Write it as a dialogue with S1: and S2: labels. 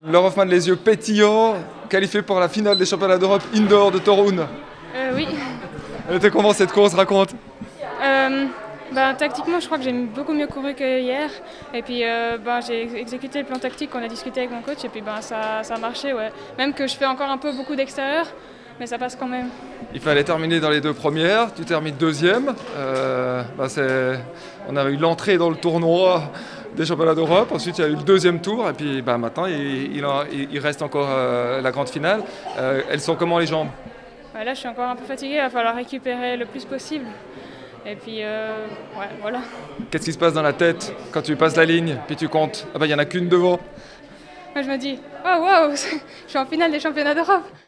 S1: Laure Hoffmann, les yeux pétillants, qualifiée pour la finale des championnats d'Europe indoor de Toruń.
S2: Oui.
S1: Elle était comment cette course, raconte?
S2: Tactiquement, je crois que j'ai beaucoup mieux couru que hier. Et puis, j'ai exécuté le plan tactique qu'on a discuté avec mon coach. Et puis, ça a marché, ouais. Même que je fais encore beaucoup d'extérieur, mais ça passe quand même.
S1: Il fallait terminer dans les deux premières. Tu termines deuxième. On a eu l'entrée dans le tournoi des championnats d'Europe. Ensuite, il y a eu le deuxième tour. Et puis, maintenant, il reste encore la grande finale. Elles sont comment les jambes?
S2: Là, je suis encore un peu fatiguée. Il va falloir récupérer le plus possible. Et puis, voilà.
S1: Qu'est-ce qui se passe dans la tête quand tu passes la ligne, puis tu comptes? Il n'y en a qu'une devant.
S2: Moi, je me dis, oh wow, je suis en finale des championnats d'Europe.